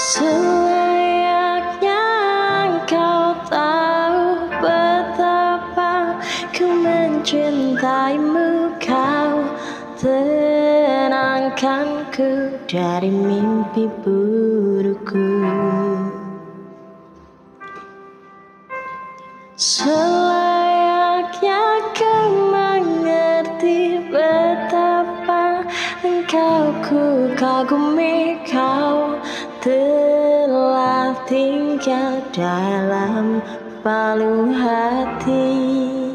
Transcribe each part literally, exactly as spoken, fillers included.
Selayaknya kau tahu betapa ku mencintaimu, kau tenangkanku dari mimpi burukku. Selayaknya kau mengerti betapa engkau ku kagumi, kau telah tinggal dalam palung hati.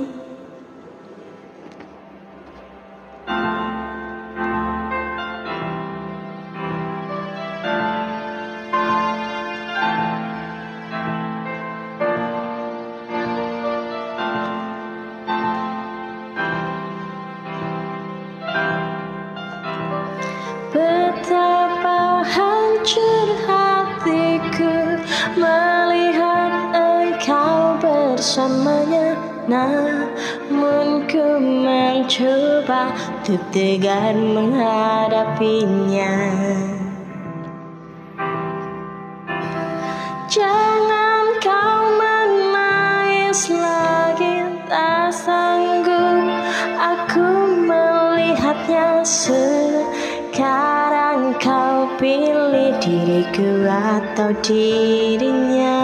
Betapa hancur hatiku melihat engkau bersamanya, namun ku mencoba untuk tegar menghadapinya. Jangan kau menangis lagi, tak sanggup aku melihatnya. Sekarang kau pilih diriku atau dirinya.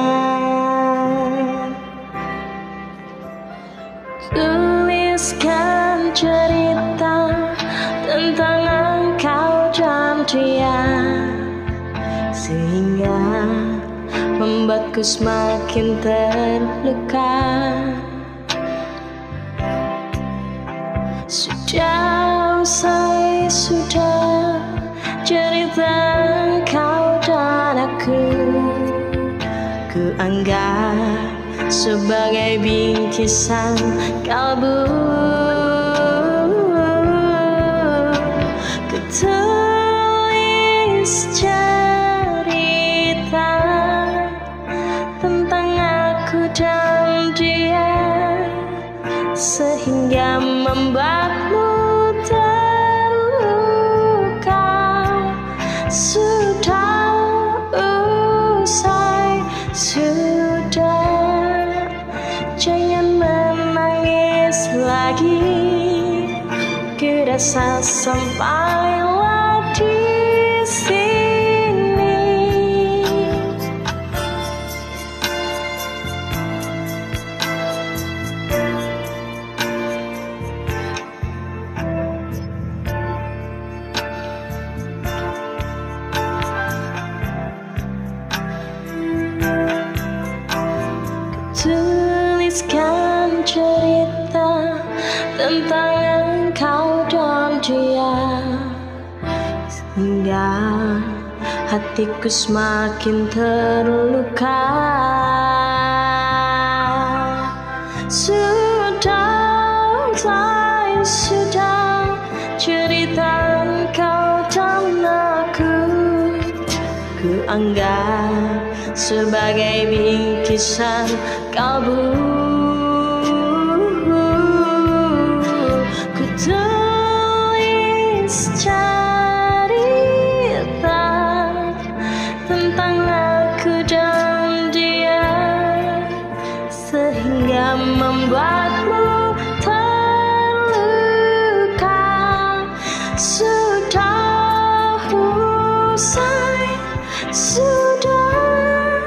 Tuliskan cerita tentang engkau dan dia, sehingga membuatku semakin terluka. Sudah usai, sudah cerita engkau dan aku, ku anggap sebagai bingkisan kalbu. Ku tulis cerita tentang aku dan dia, sehingga membuatmu terluka. Sudah usai, sudah, jangan menangis lagi. Ku rasa sampailah di sini. Tuliskan cerita tentang engkau dan dia, sehingga hatiku semakin terluka. Sudah usai, sudah cerita engkau dan aku, ku anggap sebagai bingkisan kalbu. Ku tulis cerita tentang aku dan dia, sehingga membuatmu terluka. Sudah usai, sudah,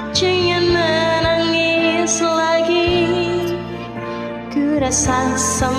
jangan menangis lagi. Ku rasa